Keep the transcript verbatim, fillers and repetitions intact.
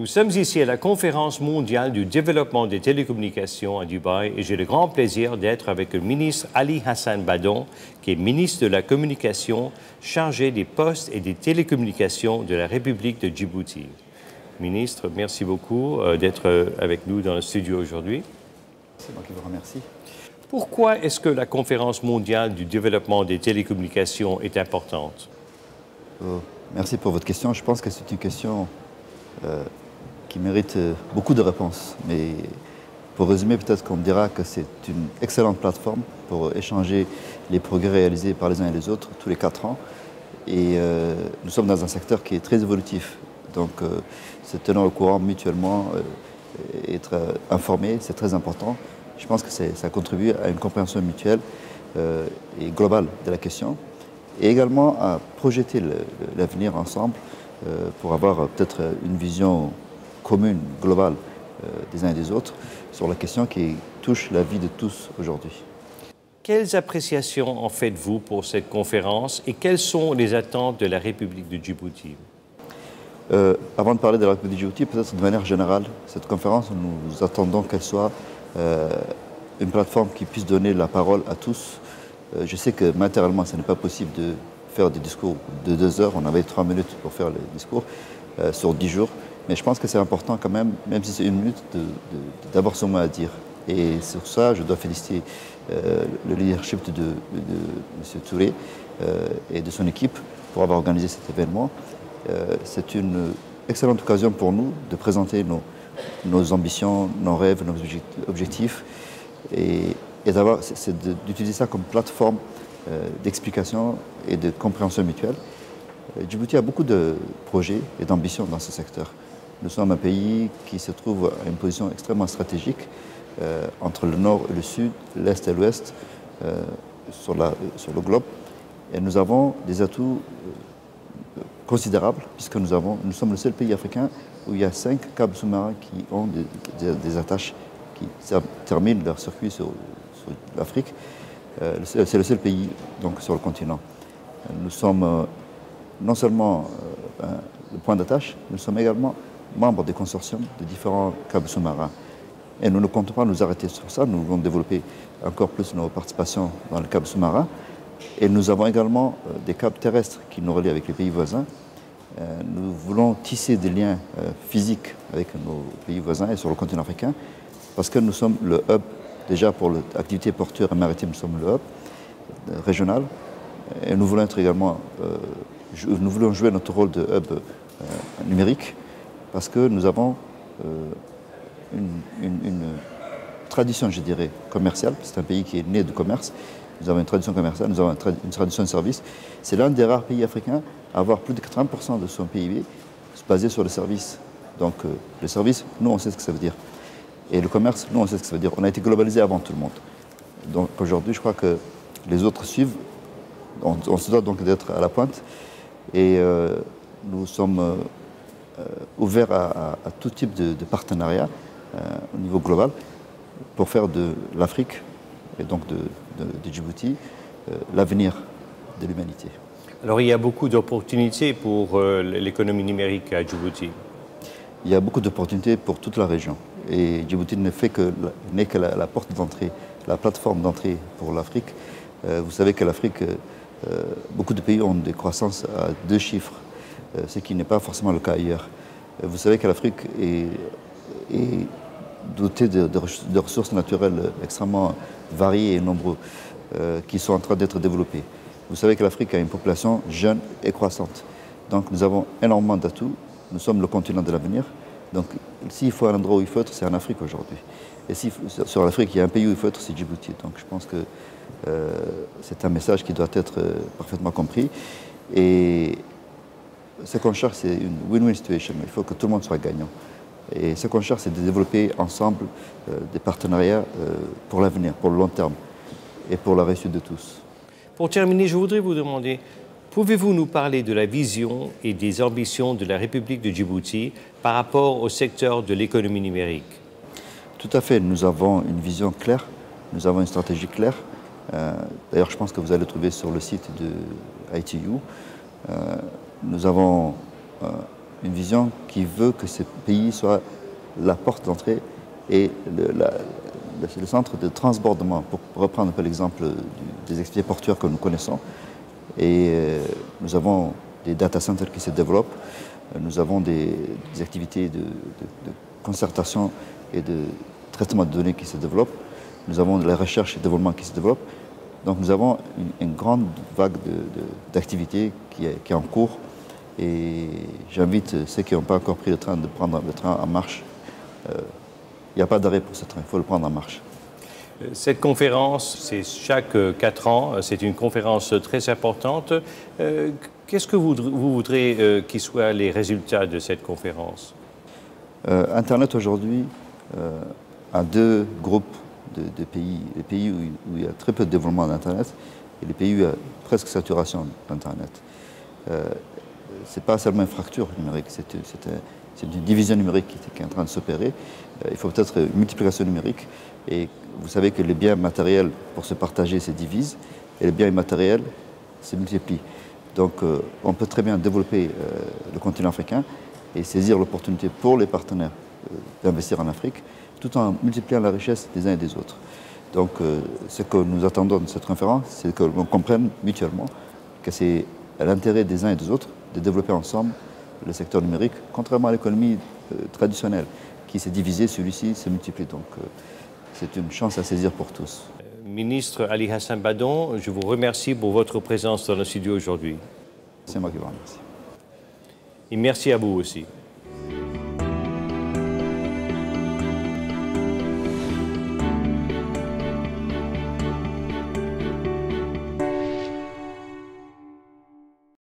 Nous sommes ici à la conférence mondiale du développement des télécommunications à Dubaï et j'ai le grand plaisir d'être avec le ministre Ali Hassan Badon, qui est ministre de la Communication, chargé des postes et des télécommunications de la République de Djibouti. Ministre, merci beaucoup d'être avec nous dans le studio aujourd'hui. C'est moi qui vous remercie. Pourquoi est-ce que la conférence mondiale du développement des télécommunications est importante? euh, Merci pour votre question. Je pense que c'est une question euh, qui mérite beaucoup de réponses. Mais pour résumer, peut-être qu'on dira que c'est une excellente plateforme pour échanger les progrès réalisés par les uns et les autres tous les quatre ans. Et euh, nous sommes dans un secteur qui est très évolutif. Donc, euh, se tenir au courant mutuellement, euh, être euh, informé, c'est très important. Je pense que ça contribue à une compréhension mutuelle euh, et globale de la question. Et également à projeter l'avenir ensemble euh, pour avoir peut-être une vision commune, globale euh, des uns et des autres sur la question qui touche la vie de tous aujourd'hui. Quelles appréciations en faites-vous pour cette conférence et quelles sont les attentes de la République de Djibouti? euh, Avant de parler de la République de Djibouti, peut-être de manière générale, cette conférence, nous attendons qu'elle soit euh, une plateforme qui puisse donner la parole à tous. Euh, je sais que matériellement, ce n'est pas possible de faire des discours de deux heures. On avait trois minutes pour faire les discours euh, sur dix jours. Mais je pense que c'est important quand même, même si c'est une minute, d'avoir son mot à dire. Et sur ça, je dois féliciter euh, le leadership de, de, de M. Touré euh, et de son équipe pour avoir organisé cet événement. Euh, c'est une excellente occasion pour nous de présenter nos, nos ambitions, nos rêves, nos objectifs et, et c'est d'utiliser ça comme plateforme euh, d'explication et de compréhension mutuelle. Euh, Djibouti a beaucoup de projets et d'ambitions dans ce secteur. Nous sommes un pays qui se trouve à une position extrêmement stratégique euh, entre le nord et le sud, l'est et l'ouest euh, sur, sur le globe. Et nous avons des atouts euh, considérables puisque nous, avons, nous sommes le seul pays africain où il y a cinq câbles sous-marins qui ont des, des, des attaches qui terminent leur circuit sur, sur l'Afrique. Euh, C'est le seul pays donc, sur le continent. Nous sommes euh, non seulement euh, le point d'attache, nous sommes également membres des consortiums de différents câbles sous-marins. Et nous ne comptons pas nous arrêter sur ça, nous voulons développer encore plus nos participations dans le câble sous-marin. Et nous avons également euh, des câbles terrestres qui nous relient avec les pays voisins. Euh, nous voulons tisser des liens euh, physiques avec nos pays voisins et sur le continent africain, parce que nous sommes le hub, déjà pour l'activité portuaire et maritime, nous sommes le hub euh, régional. Et nous voulons être également, euh, nous voulons jouer notre rôle de hub euh, numérique, parce que nous avons euh, une, une, une tradition, je dirais, commerciale. C'est un pays qui est né de commerce. Nous avons une tradition commerciale, nous avons une, tra une tradition de service. C'est l'un des rares pays africains à avoir plus de quatre-vingts pour cent de son P I B basé sur le service. Donc euh, le service, nous on sait ce que ça veut dire. Et le commerce, nous on sait ce que ça veut dire. On a été globalisé avant tout le monde. Donc aujourd'hui, je crois que les autres suivent. On, on se doit donc d'être à la pointe. Et euh, nous sommes euh, euh, ouverts à, à, à tout type de, de partenariat euh, au niveau global pour faire de l'Afrique et donc de, de, de Djibouti euh, l'avenir de l'humanité. Alors il y a beaucoup d'opportunités pour euh, l'économie numérique à Djibouti. Il y a beaucoup d'opportunités pour toute la région. Et Djibouti ne fait que, n'est que la, la porte d'entrée, la plateforme d'entrée pour l'Afrique. Euh, vous savez que l'Afrique, euh, beaucoup de pays ont des croissances à deux chiffres, euh, ce qui n'est pas forcément le cas ailleurs. Euh, vous savez que l'Afrique est, est dotée de, de, de ressources naturelles extrêmement variées et nombreuses, euh, qui sont en train d'être développées. Vous savez que l'Afrique a une population jeune et croissante. Donc nous avons énormément d'atouts. Nous sommes le continent de l'avenir. Donc s'il faut un endroit où il faut être, c'est en Afrique aujourd'hui. Et si sur l'Afrique, il y a un pays où il faut être, c'est Djibouti. Donc je pense que euh, c'est un message qui doit être euh, parfaitement compris. Et ce qu'on cherche, c'est une win-win situation. Il faut que tout le monde soit gagnant. Et ce qu'on cherche, c'est de développer ensemble euh, des partenariats euh, pour l'avenir, pour le long terme et pour la réussite de tous. Pour terminer, je voudrais vous demander, pouvez-vous nous parler de la vision et des ambitions de la République de Djibouti par rapport au secteur de l'économie numérique? Tout à fait. Nous avons une vision claire, nous avons une stratégie claire. Euh, D'ailleurs, je pense que vous allez le trouver sur le site de I T U. Euh, nous avons euh, une vision qui veut que ce pays soit la porte d'entrée et le, la, le centre de transbordement, pour reprendre un peu l'exemple des expédients portuaires que nous connaissons. Et euh, nous avons des data centers qui se développent, nous avons des, des activités de, de, de concertation et de traitement de données qui se développent, nous avons de la recherche et développement qui se développe. Donc nous avons une, une grande vague d'activités qui, qui est en cours. Et j'invite ceux qui n'ont pas encore pris le train de prendre le train en marche. Il euh, n'y a pas d'arrêt pour ce train, il faut le prendre en marche. Cette conférence, c'est chaque quatre ans, c'est une conférence très importante. Euh, Qu'est-ce que vous, vous voudrez euh, qu'ils soient les résultats de cette conférence? euh, Internet aujourd'hui euh, a deux groupes de, de pays. Les pays où, où il y a très peu de développement d'Internet et les pays où il y a presque saturation d'Internet. Euh, ce n'est pas seulement une fracture numérique, c'est une division numérique qui, qui est en train de s'opérer. Euh, il faut peut-être une multiplication numérique. Et vous savez que les biens matériels, pour se partager, se divisent, et les biens immatériels se multiplient. Donc euh, on peut très bien développer euh, le continent africain et saisir l'opportunité pour les partenaires euh, d'investir en Afrique, tout en multipliant la richesse des uns et des autres. Donc euh, ce que nous attendons de cette conférence, c'est que l'on comprenne mutuellement que c'est à l'intérêt des uns et des autres de développer ensemble le secteur numérique, contrairement à l'économie euh, traditionnelle qui s'est divisée, celui-ci se multiplie. Donc euh, c'est une chance à saisir pour tous. Ministre Ali Hassan Badon, je vous remercie pour votre présence dans le studio aujourd'hui. C'est moi qui vous remercie. Et merci à vous aussi.